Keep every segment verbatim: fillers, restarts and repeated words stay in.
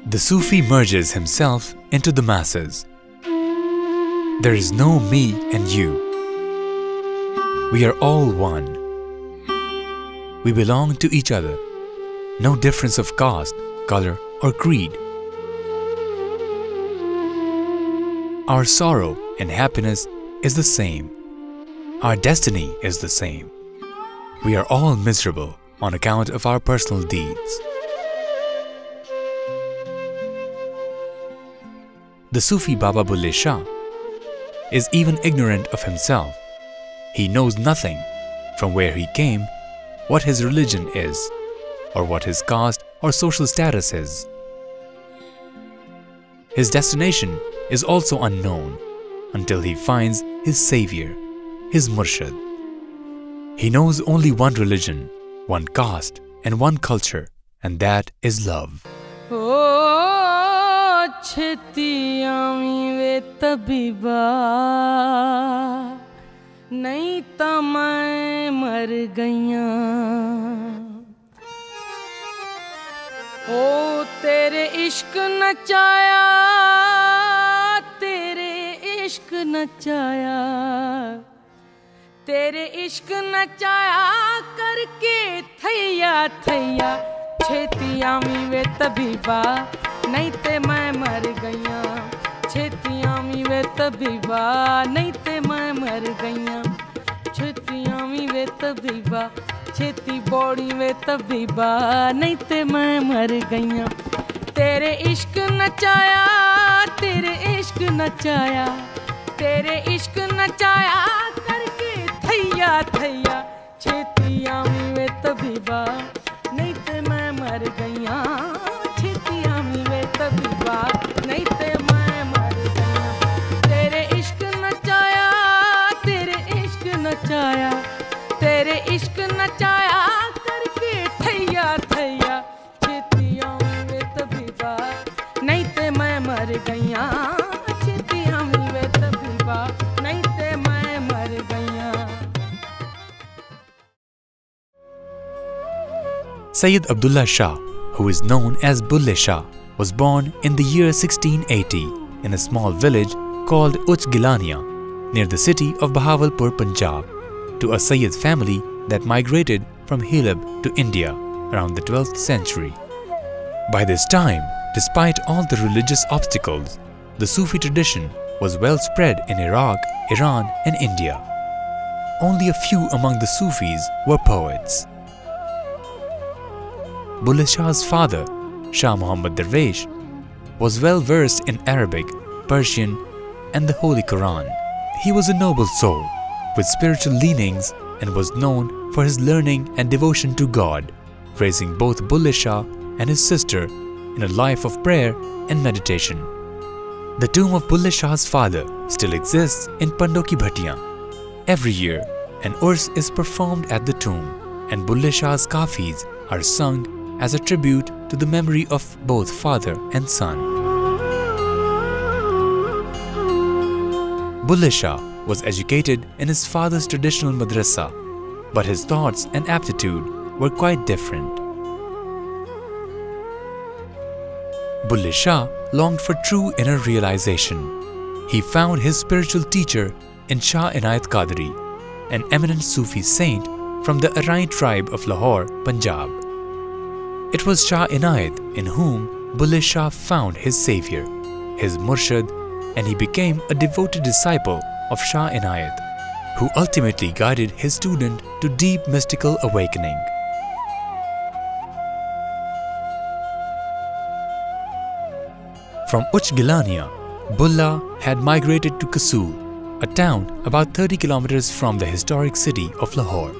The Sufi merges himself into the masses. There is no me and you. We are all one. We belong to each other. No difference of caste, color, or creed. Our sorrow and happiness is the same. Our destiny is the same. We are all miserable on account of our personal deeds. The Sufi Baba Bulleh Shah is even ignorant of himself. He knows nothing from where he came, what his religion is, or what his caste or social status is. His destination is also unknown until he finds his savior, his murshid. He knows only one religion, one caste, and one culture, and that is love. छेती आवी वे तबीबा नहीं तो मैं मर गईया ओ तेरे इश्क नचाया तेरे इश्क नचाया तेरे इश्क नचाया करके थैया थैया छेती आवी वे तबीबा नहीं ते मैं मर गईया छेती आवी वे तबीबा नहीं ते मैं मर गईया छेती आवी वे तबीबा छेती बौड़ी वे तबीबा नहीं ते मैं मर गईया तेरे इश्क नचाया तेरे इश्क नचाया तेरे इश्क नचाया करके थैया थैया छेती आवी वे तबीबा नहीं ते मैं मर गईया छेती आवी वे तबीबा नहीं ते मैं मर गईया तेरे इश्क नचाया तेरे इश्क नचाया तेरे इश्क नचाया करके थैया थैया छेती आवी वे तबीबा नहीं ते मैं मर गईया छेती आवी वे तबीबा नहीं ते मैं मर गईया. Sayyid Abdullah Shah, who is known as Bulleh Shah, was born in the year sixteen eighty in a small village called Uch Gilania near the city of Bahawalpur, Punjab, to a Sayyid family that migrated from Hilab to India around the twelfth century. By this time, despite all the religious obstacles, the Sufi tradition was well spread in Iraq, Iran and India. Only a few among the Sufis were poets. Bulleh Shah's father, Shah Muhammad Darwish, was well versed in Arabic, Persian and the Holy Quran. He was a noble soul with spiritual leanings and was known for his learning and devotion to God, raising both Bulleh Shah and his sister in a life of prayer and meditation. The tomb of Bulleh Shah's father still exists in Pandoki Bhattiyan. Every year, an urs is performed at the tomb and Bulleh Shah's kafis are sung as a tribute to the memory of both father and son. Bulleh Shah was educated in his father's traditional madrasa, but his thoughts and aptitude were quite different. Bulleh Shah longed for true inner realization. He found his spiritual teacher in Shah Inayat Qadri, an eminent Sufi saint from the Arai tribe of Lahore, Punjab. It was Shah Inayat in whom Bulleh Shah found his savior, his murshid, and he became a devoted disciple of Shah Inayat, who ultimately guided his student to deep mystical awakening. From Uch Gilania, Bulleh had migrated to Kasoor, a town about thirty kilometers from the historic city of Lahore.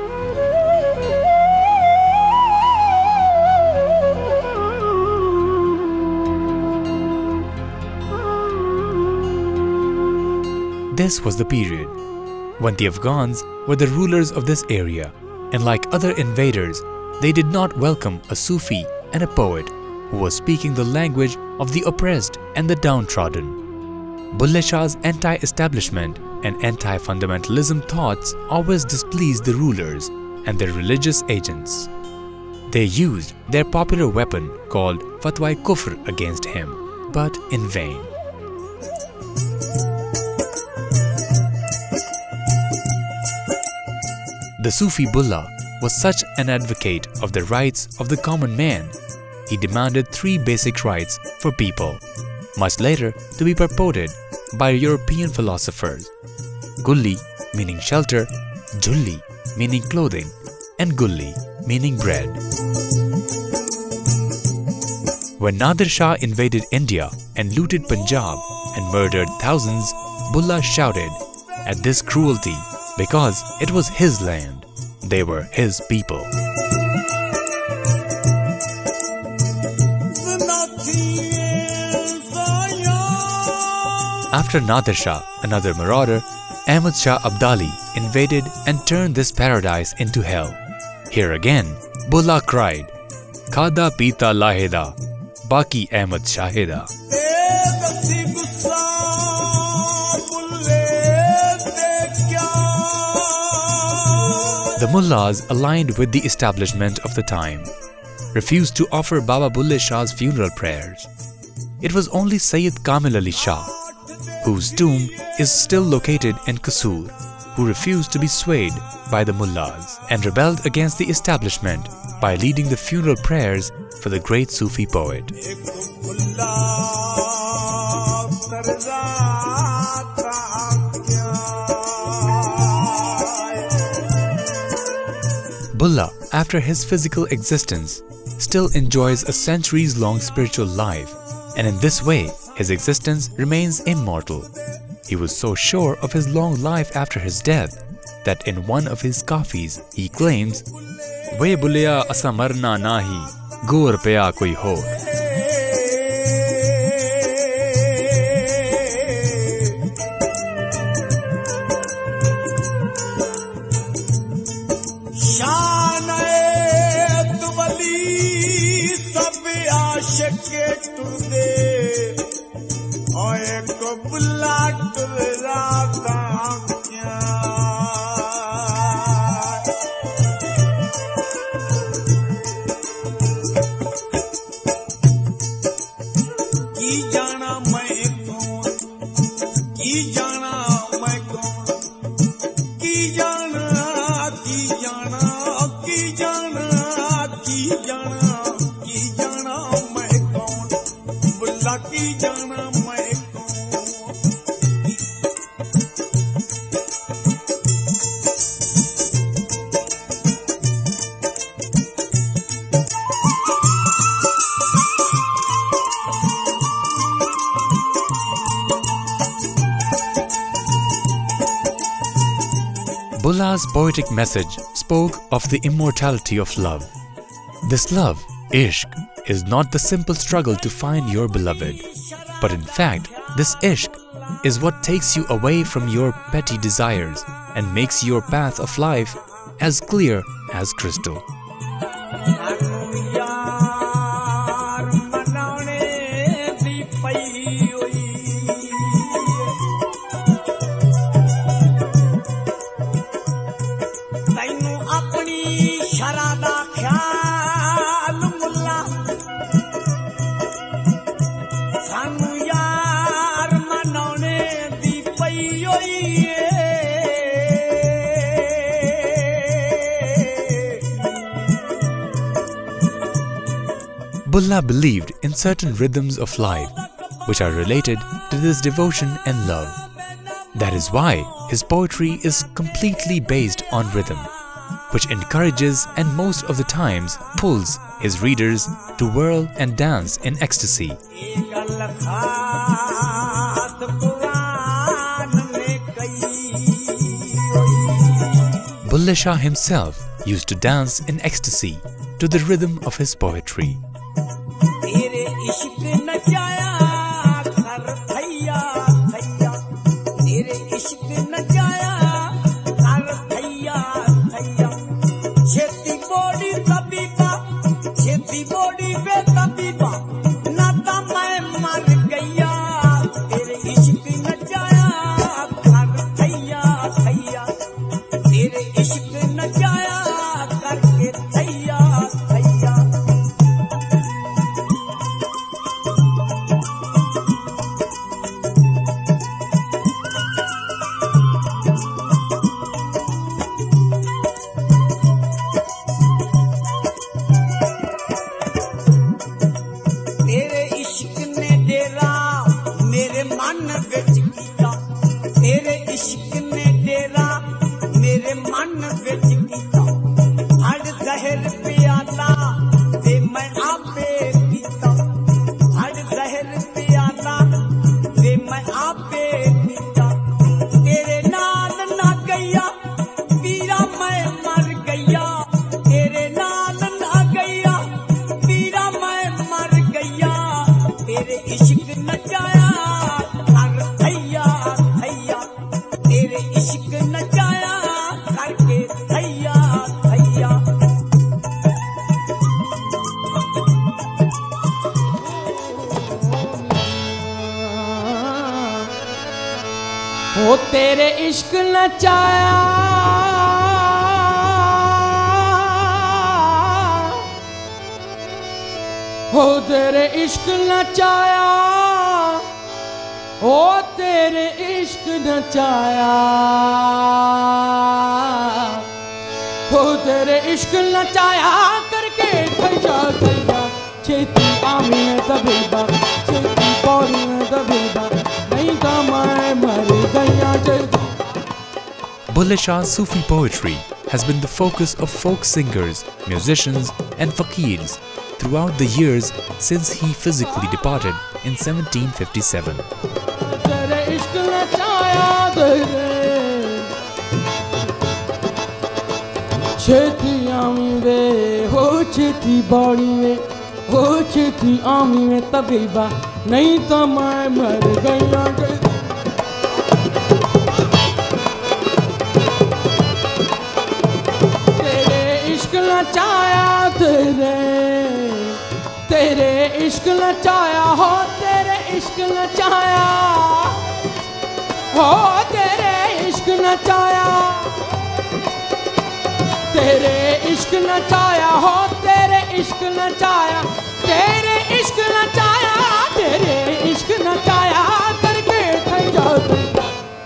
This was the period when the Afghans were the rulers of this area, and like other invaders, they did not welcome a Sufi and a poet who was speaking the language of the oppressed and the downtrodden. Bulleh Shah's anti-establishment and anti-fundamentalism thoughts always displeased the rulers and their religious agents. They used their popular weapon called Fatwa-e-Kufr against him, but in vain. The Sufi Bulleh was such an advocate of the rights of the common man. He demanded three basic rights for people, much later to be purported by European philosophers: Gulli, meaning shelter, Julli, meaning clothing, and Gulli, meaning bread. When Nadir Shah invaded India and looted Punjab and murdered thousands, Bulleh shouted at this cruelty because it was his land. They were his people. After Nadir Shah, another marauder, Ahmad Shah Abdali, invaded and turned this paradise into hell. Here again, Bulleh cried, "Khada pita laheda, baki Ahmad Shahida." The mullahs aligned with the establishment of the time refused to offer Baba Bulleh Shah's funeral prayers. It was only Sayyid Kamil Ali Shah, whose tomb is still located in Kasur, who refused to be swayed by the mullahs and rebelled against the establishment by leading the funeral prayers for the great Sufi poet. Bulleh, after his physical existence, still enjoys a centuries-long spiritual life, and in this way, his existence remains immortal. He was so sure of his long life after his death that in one of his kafis he claims, "Ve buliya asa marna nahi, gor paya koi ho." Bulleh's poetic message spoke of the immortality of love. This love, ishq, is not the simple struggle to find your beloved, but in fact, this ishq is what takes you away from your petty desires and makes your path of life as clear as crystal. Bulleh believed in certain rhythms of life which are related to this devotion and love. That is why his poetry is completely based on rhythm, which encourages and most of the times pulls his readers to whirl and dance in ecstasy. Bulleh Shah himself used to dance in ecstasy to the rhythm of his poetry. तेरे इश्क न जाया करके थैया थैया तेरे इश्क नचाया हो तेरे इश्क नचाया हो तेरे इश्क नचाया हो तेरे इश्क नचाया करके थैया थैया छेती आमी में दबेबा छेती पौड़ी में दबेबा नहीं तो मैं मर गया जल्दी। Bulleh Shah's Sufi poetry has been the focus of folk singers, musicians and faqirs throughout the years since he physically departed in seventeen fifty-seven. छेती आमी वे हो छेती बॉडी में हो छेती आमी में तबीबा नहीं तो मैं मर गया। तेरे इश्क नचाया तेरे तेरे इश्क नचाया हो तेरे इश्क नचाया हो तेरे इश्क नचाया तेरे इश्क नचाया हो तेरे इश्क नचाया तेरे इश्क नचाया तेरे इश्क नचाया करके थैया थैया।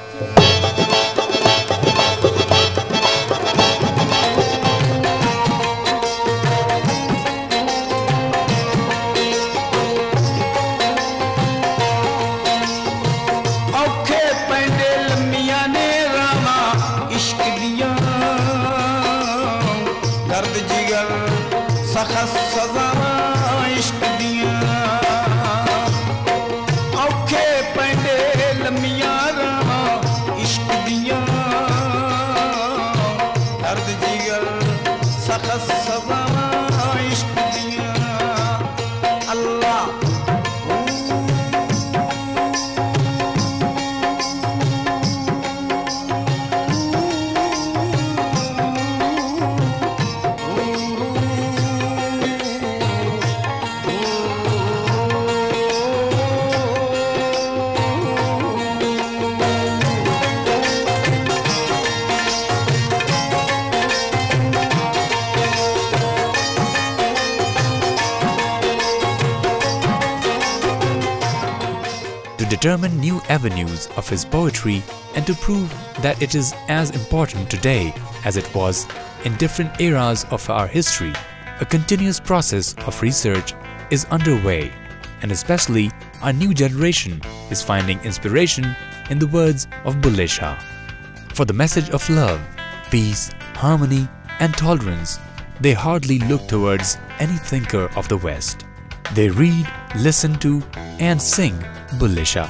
औखे पैंडे लम्मियां ने रामा इश्क दिया दर्द जिगर सखत सजा इश्क दिया औखे पैंडे लम्मियां रामा इश्क दिया दर्द जिगर सखत सजा इश्क दिया। अल्लाह determine new avenues of his poetry and to prove that it is as important today as it was in different eras of our history. A continuous process of research is underway, and especially our new generation is finding inspiration in the words of Bulleh Shah. For the message of love, peace, harmony and tolerance, they hardly look towards any thinker of the West. They read, listen to and sing Bulleh Shah.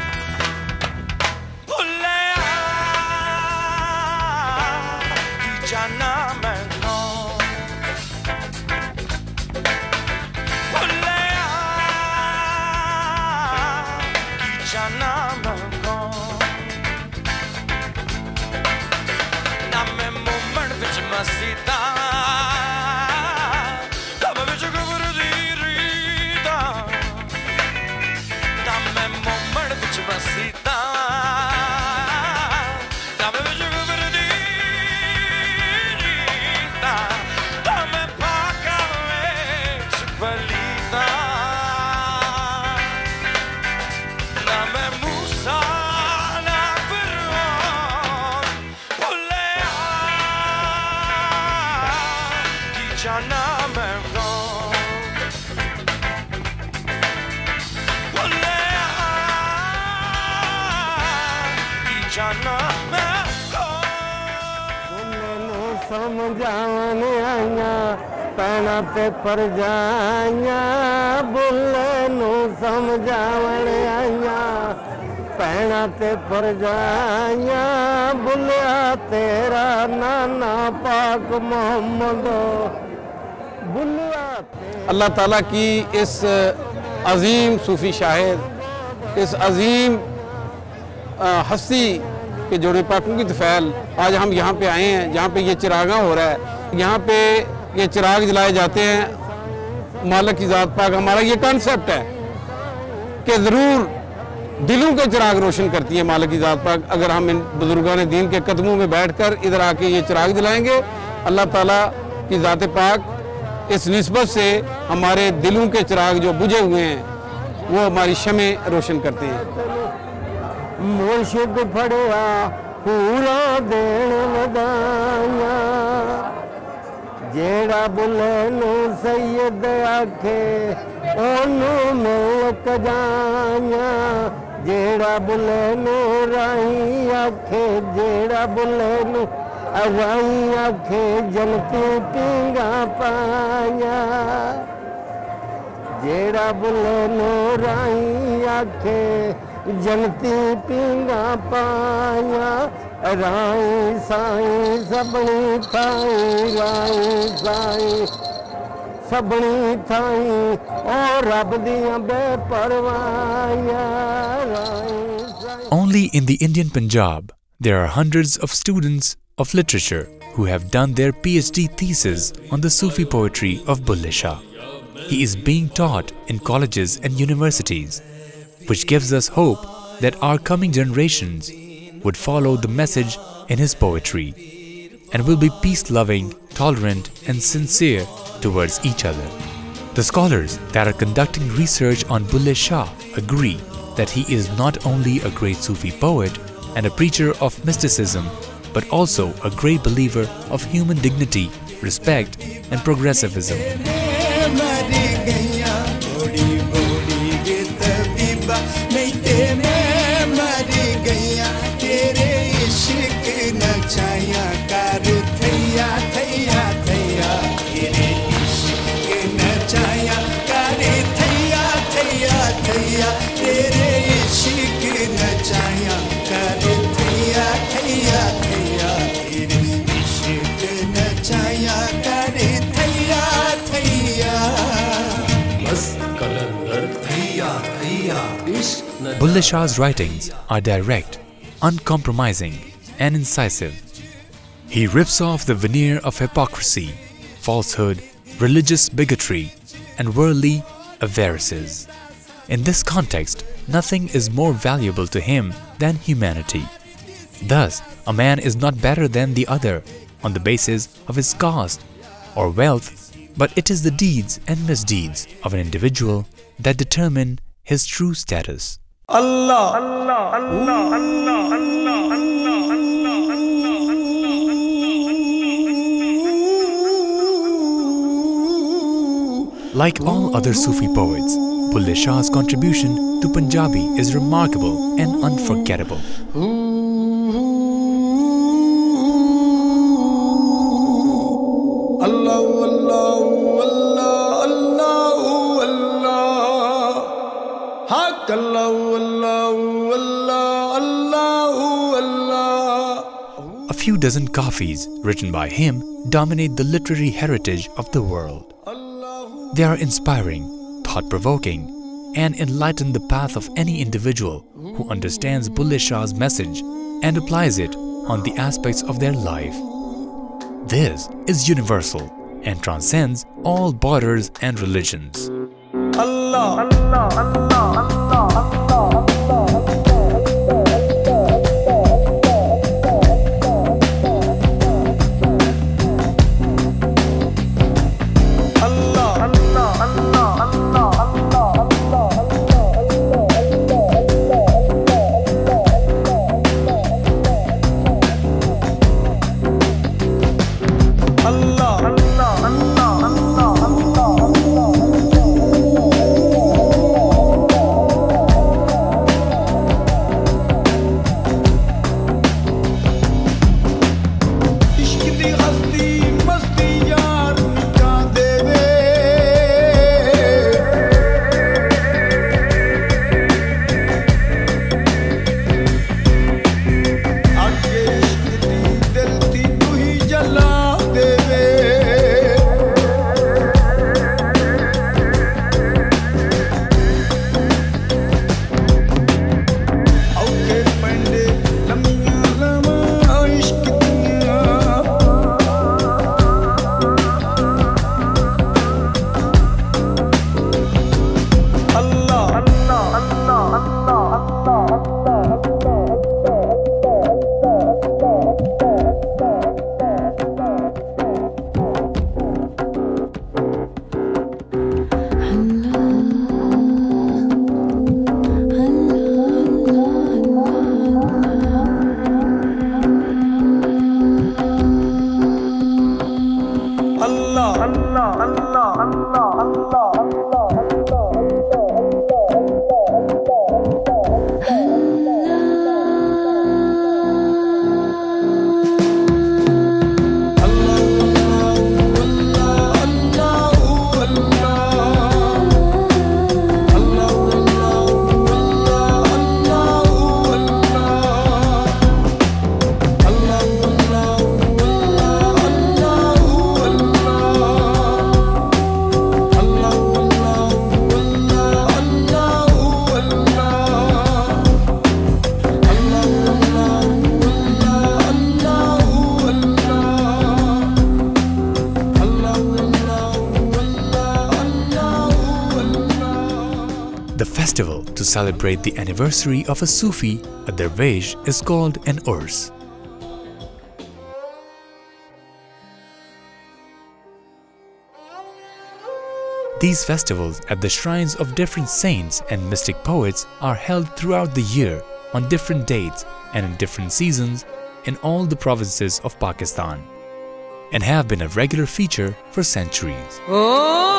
समझाने आया पैना ते पर जाया बुल्ले नू समझाने आया पैना ते पर जाया बुल्ला तेरा नाना पाक मोहम्मद बुल्ला। अल्लाह ताला की इस अजीम सूफी शाहिद, इस अजीम हस्ती के जोड़े पाकों की तफैल आज हम यहाँ पे आए हैं, जहाँ पे ये चिरागा हो रहा है, यहाँ पे ये चिराग जलाए जाते हैं। मालिक की ज़ात पाक, हमारा ये कॉन्सेप्ट है कि ज़रूर दिलों के चिराग रोशन करती है मालिक की ज़ात पाक। अगर हम इन बुजुर्गान दीन के कदमों में बैठकर इधर आके ये चिराग जलाएंगे, अल्लाह ताला की ज़ात पाक इस निस्बत से हमारे दिलों के चिराग जो बुझे हुए हैं वो हमारी शमें रोशन करते हैं। मुर्शिद फड़िया पूरा देन वदाया, जेड़ा बुल्हे नू सैयद आखे ओनू मिल जाया, जेड़ा बुल्हे नू राही आखे, जेड़ा बुल्हे नू राही आखे जनती पींगा पाया, जेड़ा बुल्हे नू राही आखे जनती पींगा पाया, राई साईं सबनी थाई, राई साईं सबनी थाई और रब दियां बेपरवाहियां, राई Sai. Only in the Indian Punjab, there are hundreds of students of literature who have done their PhD thesis on the Sufi poetry of Bulleh Shah. He is being taught in colleges and universities, which gives us hope that our coming generations would follow the message in his poetry and will be peace-loving, tolerant and sincere towards each other. The scholars that are conducting research on Bulleh Shah agree that he is not only a great Sufi poet and a preacher of mysticism, but also a great believer of human dignity, respect and progressivism. Bulleh Shah's writings are direct, uncompromising and incisive. He rips off the veneer of hypocrisy, falsehood, religious bigotry and worldly avarices. In this context, nothing is more valuable to him than humanity. Thus, a man is not better than the other on the basis of his caste or wealth, but it is the deeds and misdeeds of an individual that determine his true status. Allah, Allah, Allah, Allah, Allah, Allah, Like all other Sufi poets, Bulleh Shah's contribution to Punjabi is remarkable and unforgettable. Allah, Allah, Allah, Allah, Allah, Haq Allah, Allah, Allah, Allah. A few dozen kafis written by him dominate the literary heritage of the world. They are inspiring, thought-provoking, and enlighten the path of any individual who understands Bulleh Shah's message and applies it on the aspects of their life. This is universal and transcends all borders and religions. Allah, Allah, Allah, Allah, Allah, festival to celebrate the anniversary of a Sufi, a dervish, is called an Urs. These festivals at the shrines of different saints and mystic poets are held throughout the year on different dates and in different seasons in all the provinces of Pakistan, and have been a regular feature for centuries. Oh,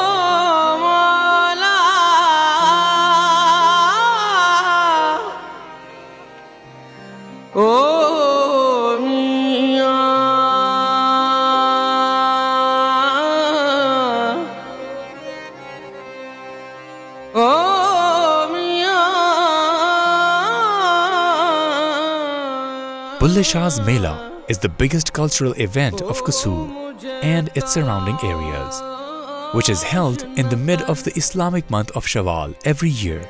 Oh, Mia, oh, Mia. Bulleh Shah's Mela is the biggest cultural event of Kasur and its surrounding areas, which is held in the mid of the Islamic month of Shawwal every year.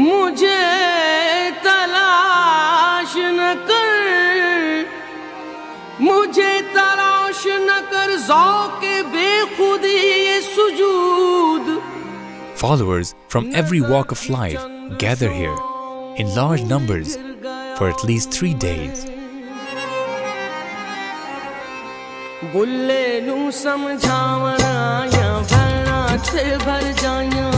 मुझे तलाश न कर ज़ौक़े बेखुदी ये सुजूद. Followers from every walk of life gather here in large numbers for at least three days. Bulleh नू समझावण आया भैणा ते भर जाया.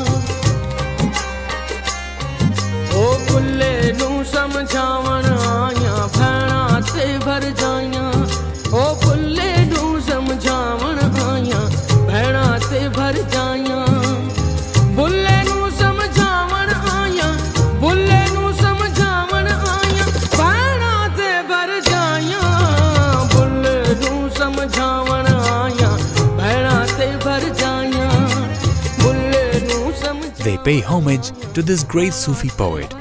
ओ बुल्ले नू समझावण आया भैणा ते भर जाया. ओ बुल्ले नू समझावण आया भैणा ते भर जाया. बुल्ले नू समझावण आया, बुल्ले नू समझावण आया भैणा ते भर जाया. बुल्ले नू समझावण आया भैणा ते भर जाया. बुल्ले नू समझ. They pay homage to this great Sufi poet.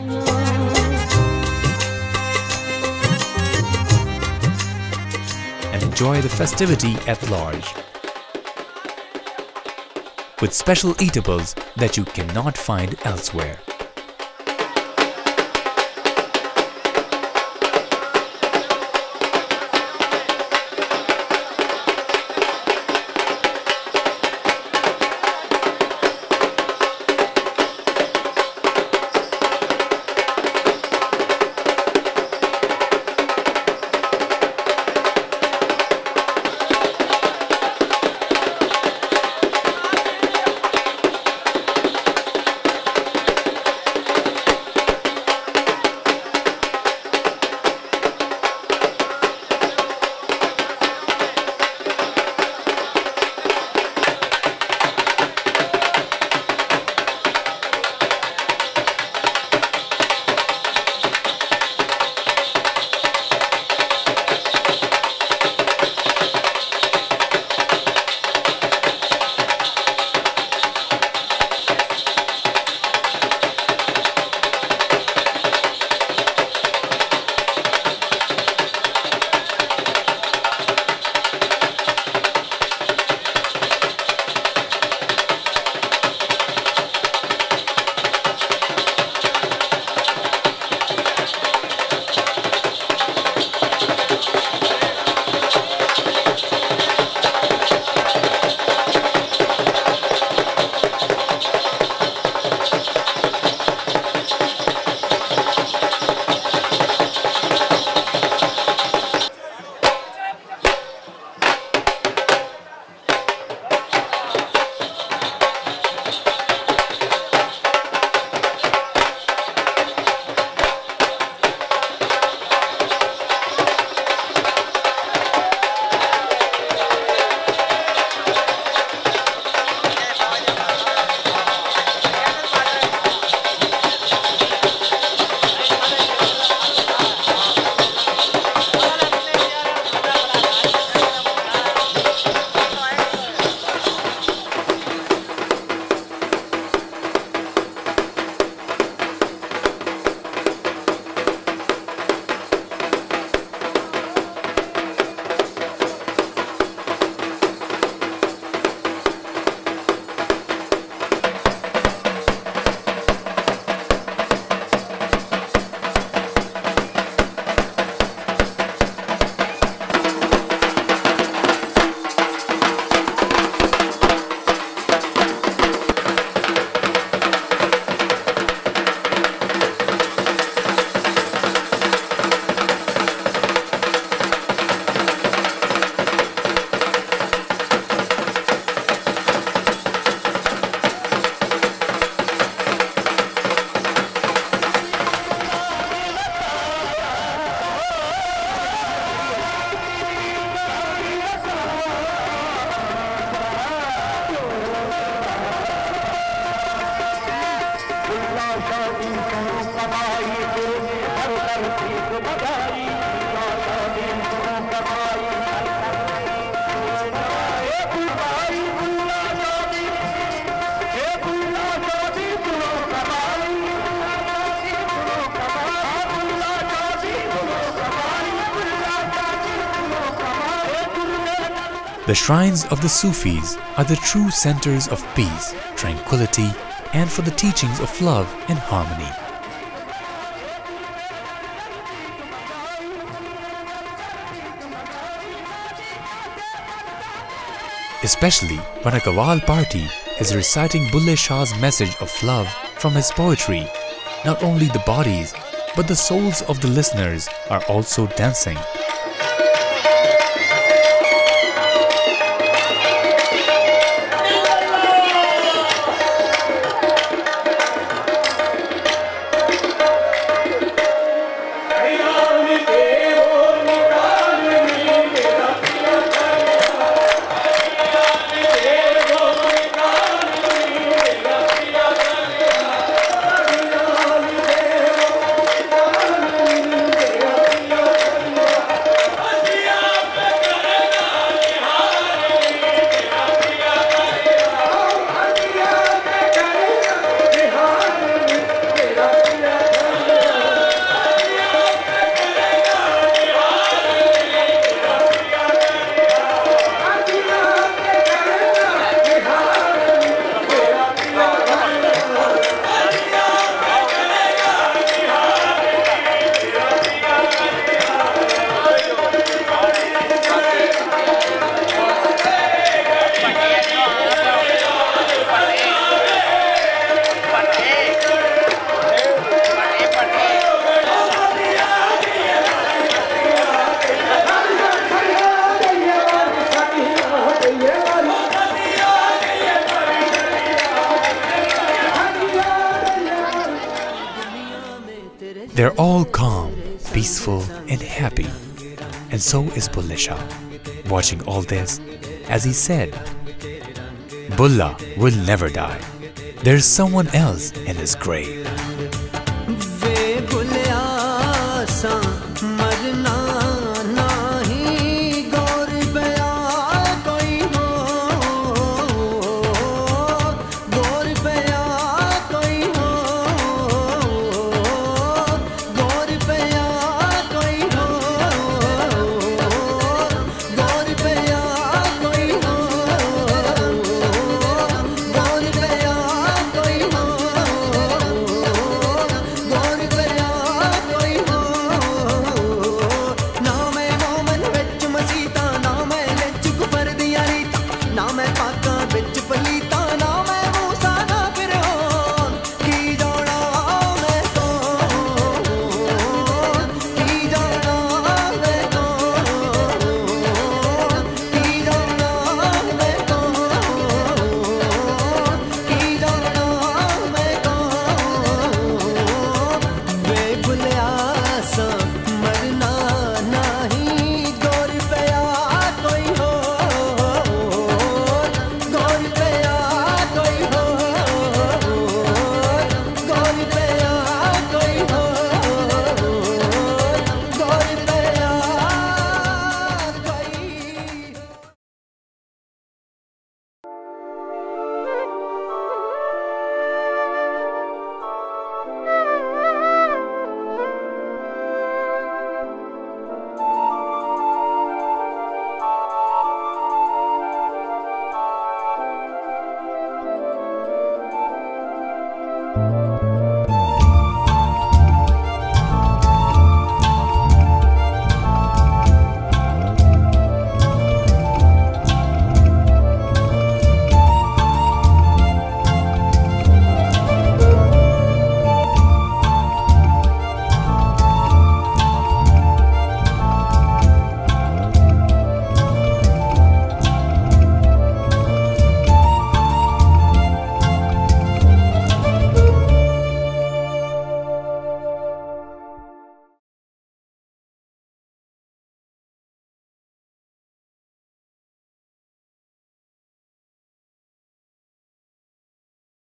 Enjoy the festivity at large with special eatables that you cannot find elsewhere. The shrines of the Sufis are the true centers of peace, tranquility, and for the teachings of love and harmony. Especially when a Qawwal party is reciting Bulleh Shah's message of love from his poetry, not only the bodies but the souls of the listeners are also dancing. They're all calm, peaceful and happy. And so is Bulleh Shah, watching all this, as he said, Bulleh will never die. There's someone else in his grave. you.